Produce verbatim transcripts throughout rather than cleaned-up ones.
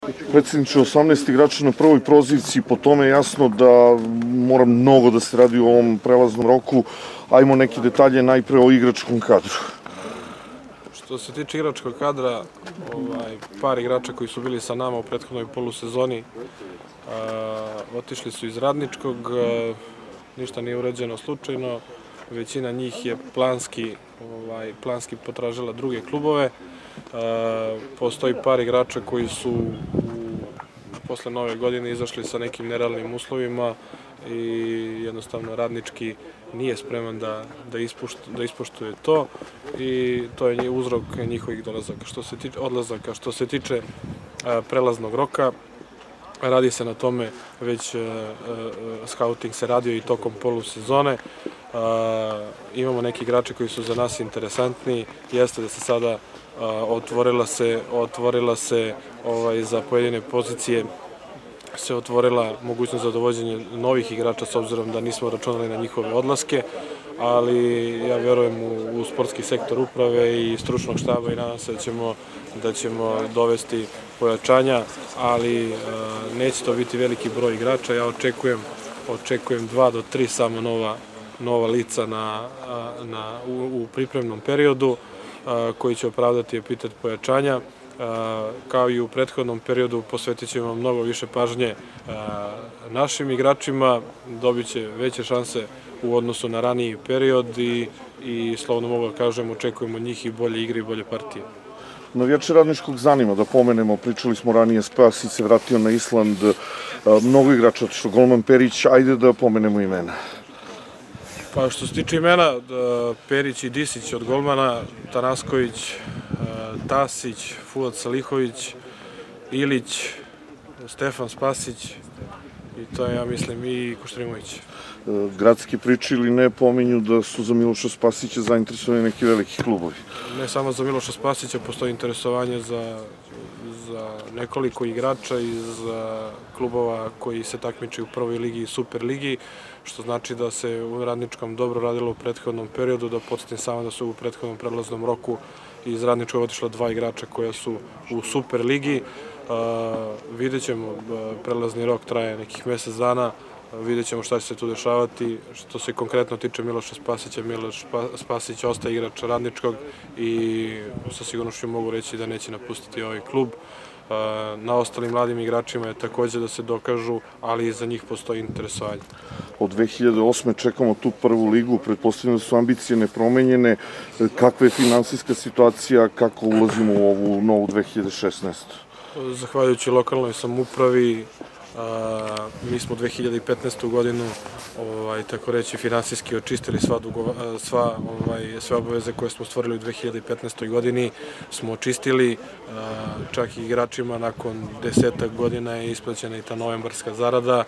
Predsjedniče, osamnaest igrača na prvoj poziciji, po tome je jasno da mora mnogo da se radi u ovom prelaznom roku. Ajmo neke detalje najpre o igračkom kadru. Što se tiče igračkog kadra, par igrača koji su bili sa nama u prethodnoj polusezoni otišli su iz Radničkog, ništa nije urađeno slučajno, većina njih je planski potražila druge klubove. Postoji par igrača koji su posle nove godine izašli sa nekim nerealnim uslovima i jednostavno Radnički nije spreman da ispoštuje to i to je uzrok njihovih odlazaka. Što se tiče prelaznog roka, radi se na tome, već skauting se radio i tokom polusezone. Imamo neki igrače koji su za nas interesantni, jeste da se sada otvorila se za pojedine pozicije se otvorila mogućnost za dovođenje novih igrača s obzirom da nismo računali na njihove odlaske, ali ja verujem u sportski sektor uprave i stručnog štaba i nadam se da ćemo dovesti pojačanja, ali neće to biti veliki broj igrača. Ja očekujem dva do tri samo nova lica u pripremnom periodu koji će opravdati epitet pojačanja. Kao i u prethodnom periodu posvetit ćemo mnogo više pažnje našim igračima, dobit će veće šanse u odnosu na raniji period i slobodno mogu da kažem, očekujemo od njih i bolje igre i bolje partije. Navijače Radničkog zanima da pomenemo, pričali smo ranije, Spasić se vratio na Island, mnogo igrača otišlo, golman Perić, ajde da pomenemo imena. Pa što se tiče imena, Perić i Disić od golmana, Tanasković, Tasić, Fuad Salihović, Ilić, Stefan Spasić i to je, ja mislim, i Koštrimović. Gradski priče ili ne pominju da su za Miloša Spasića zainteresovani neki veliki klubovi? Ne samo za Miloša Spasića, postoji interesovanje za nekoliko igrača iz klubova koji se takmiče u prvoj ligi i super ligi, što znači da se u Radničkom dobro radilo u prethodnom periodu, da podsjetim samo da su u prethodnom prelaznom roku iz Radničkog otišla dva igrača koja su u super ligi. Vidjet ćemo, prelazni rok traje nekih mesec dana, vidjet ćemo šta će se tu dešavati. Što se konkretno tiče Miloša Spasića, Miloš Spasić ostaje igrač Radničkog i sa sigurnošću mogu reći da neće napustiti ovaj klub. Na ostalim mladim igračima je takođe da se dokažu, ali i za njih postoji interesovanje. Od dve hiljade osme čekamo tu prvu ligu, pretpostavljam da su ambicije nepromenjene. Kakva je finansijska situacija, kako ulazimo u ovu novu dve hiljade šesnaestu? Zahvaljujući lokalnoj samoupravi, mi smo dve hiljade petnaestu godinu, tako reći, finansijski očistili sve obaveze koje smo stvorili u dve hiljade petnaestoj godini, smo očistili, čak i igračima nakon desetak godina je isplaćena i ta novembarska zarada.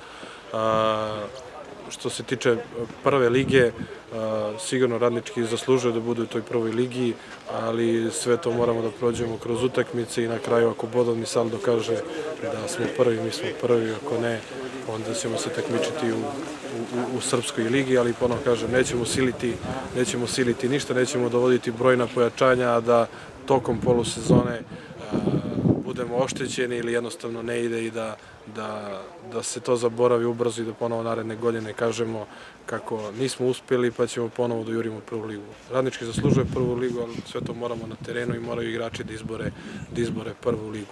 Što se tiče prve lige, sigurno Radnički zaslužuje da budu u toj prvoj ligi, ali sve to moramo da prođemo kroz utakmice i na kraju ako bodovni saldo kaže da smo prvi, mi smo prvi, ako ne, onda ćemo se takmičiti u srpskoj ligi, ali ponovno kažem, nećemo siliti ništa, nećemo dovoditi brojna pojačanja, a da tokom polusezone budemo oštećeni ili jednostavno ne ide i da se to zaboravi ubrzo i da ponovo naredne godine kažemo kako nismo uspeli pa ćemo ponovo da jurimo prvu ligu. Radnički zaslužuje prvu ligu, ali sve to moramo na terenu i moraju igrači da izbore prvu ligu.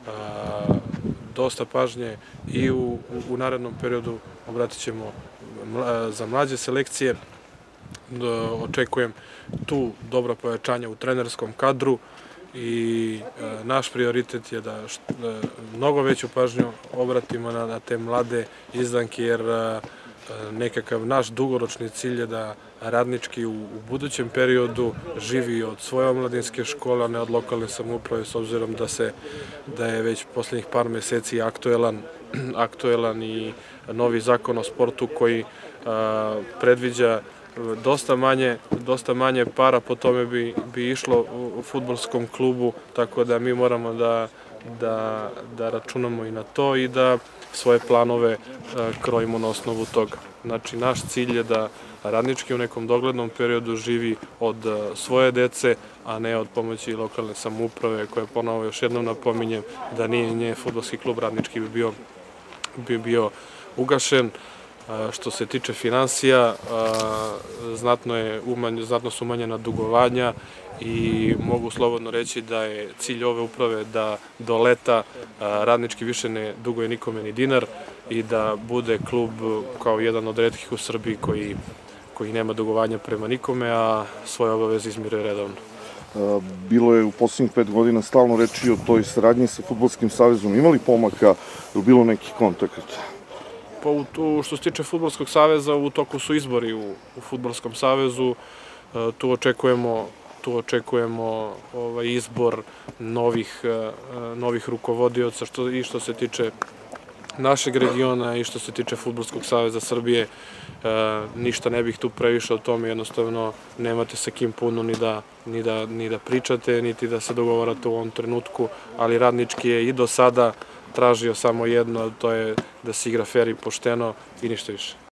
Dosta pažnje i u narednom periodu obratit ćemo za mlađe selekcije. Očekujem tu dobra pojačanja u trenerskom kadru i naš prioritet je da mnogo veću pažnju obratimo na te mlade izdanke, jer nekakav naš dugoročni cilj je da Radnički u budućem periodu živi od svoje omladinske škole, a ne od lokalne samouprave, s obzirom da je već poslednjih par meseci aktuelan i novi zakon o sportu koji predviđa dosta manje para, po tome bi išlo u fudbalskom klubu, tako da mi moramo da računamo i na to i da svoje planove krojimo na osnovu toga. Znači, naš cilj je da Radnički u nekom doglednom periodu živi od svoje dece, a ne od pomoći lokalne samouprave, koja ponovo još jednom napominjem da nije nje fudbalski klub Radnički bi bio, bi bio ugašen. Što se tiče finansija, znatno, je umanj, znatno su umanjena dugovanja i mogu slobodno reći da je cilj ove uprave da do leta Radnički više ne duguje nikome ni dinar i da bude klub kao jedan od retkih u Srbiji koji, koji nema dugovanja prema nikome, a svoje obaveze izmiruje redovno. Bilo je u poslednjih pet godina stalno reči o toj saradnji sa Fudbalskim savezom. Ima li pomaka, je bilo neki kontakt? Pa u, što se tiče Fudbalskog saveza, u toku su izbori u, u Fudbalskom savezu. Tu očekujemo, tu očekujemo ovaj, izbor novih, novih rukovodioca što, i što se tiče našeg regiona i što se tiče Fudbalskog saveza Srbije. E, ništa ne bih tu previše o tome, jednostavno nemate sa kim puno ni da, ni, da, ni da pričate, niti da se dogovarate u ovom trenutku, ali Radnički je i do sada tražio samo jedno, to je da se igra fer i pošteno i ništa više.